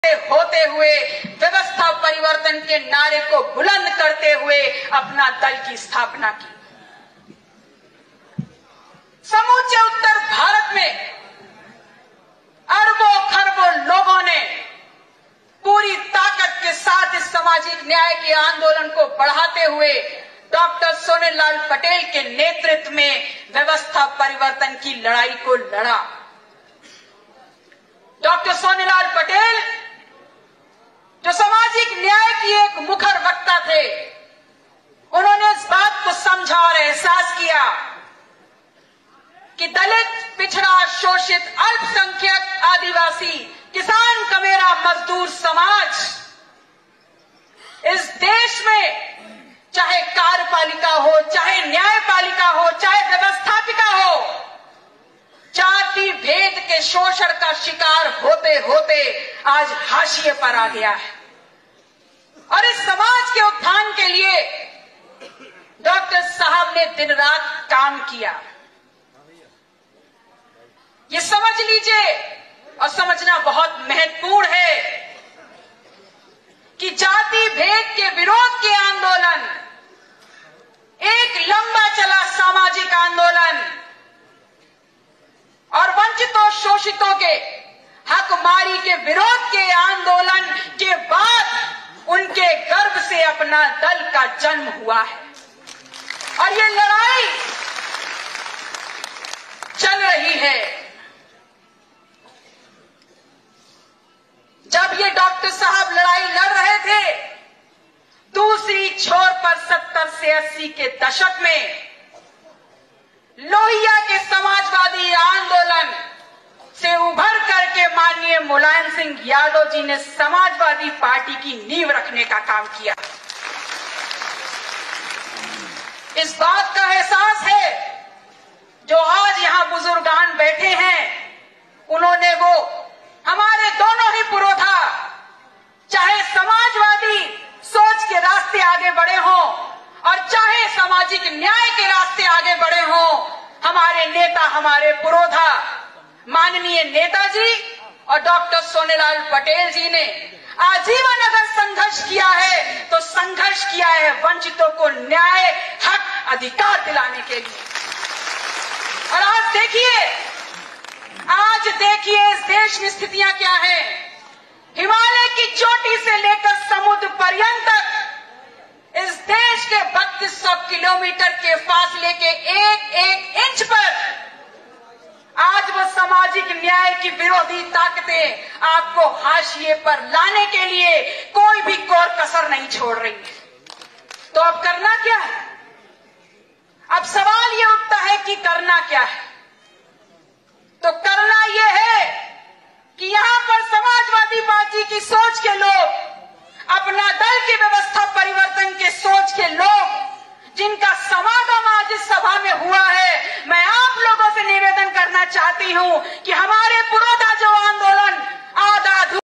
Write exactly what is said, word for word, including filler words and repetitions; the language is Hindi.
होते हुए व्यवस्था परिवर्तन के नारे को बुलंद करते हुए अपना दल की स्थापना की। समूचे उत्तर भारत में अरबों खरबों लोगों ने पूरी ताकत के साथ इस सामाजिक न्याय के आंदोलन को बढ़ाते हुए डॉक्टर सोनेलाल पटेल के नेतृत्व में व्यवस्था परिवर्तन की लड़ाई को लड़ा। डॉक्टर सोनेलाल पटेल जो सामाजिक न्याय की एक मुखर वक्ता थे, उन्होंने इस बात को समझा और एहसास किया कि दलित, पिछड़ा, शोषित, अल्पसंख्यक, आदिवासी, किसान, कमेरा, मजदूर समाज इस देश में चाहे कार्यपालिका हो, चाहे न्यायपालिका हो, चाहे व्यवस्थापिका हो, जाति भेद के शोषण का शिकार होते होते आज हाशिए पर आ गया है। और इस समाज के उत्थान के लिए डॉक्टर साहब ने दिन रात काम किया। ये समझ लीजिए और समझना बहुत महत्वपूर्ण है कि जाति भेद के विरोध के आंदोलन एक लंबा चला सामाजिक आंदोलन और वंचितों शोषितों के हकमारी के विरोध के आंदोलन के बाद उनके गर्भ से अपना दल का जन्म हुआ है। और ये लड़ाई चल रही है। जब ये डॉक्टर साहब लड़ाई लड़ रहे थे, दूसरी छोर पर सत्तर से अस्सी के दशक में लोहिया के समाजवादी आंदोलन से उभर करके माननीय मुलायम सिंह यादव जी ने समाजवादी पार्टी की नींव रखने का काम किया। इस बात का एहसास है जो आज यहां बुजुर्गान बैठे हैं, उन्होंने वो हमारे दोनों ही पुरोधा चाहे समाजवादी सोच के रास्ते आगे बढ़े हों और चाहे सामाजिक न्याय के रास्ते आगे बढ़े हों, हमारे नेता, हमारे पुरोधा माननीय नेताजी और डॉक्टर सोनेलाल पटेल जी ने आजीवन अगर संघर्ष किया है तो संघर्ष किया है वंचितों को न्याय, हक, अधिकार दिलाने के लिए। और आज देखिए, आज देखिए इस देश में स्थितियां क्या हैं। हिमालय की चोटी से लेकर समुद्र पर्यंत तक इस देश के बत्तीस सौ किलोमीटर के फासले के एक एक इंच पर आज वो सामाजिक न्याय की विरोधी ताकतें आपको हाशिए पर लाने के लिए कोई भी कोर कसर नहीं छोड़ रही है। तो अब करना क्या है? अब सवाल ये उठता है कि करना क्या है? तो करना यह है कि यहां पर समाजवादी पार्टी की सोच के लोग, अपना दल की व्यवस्था परिवर्तन के सोच के लोग, जिनका समागम आज इस सभा में हुआ है, मैं आप लोगों से निवेदन करना चाहती हूं कि हमारे पुरोधा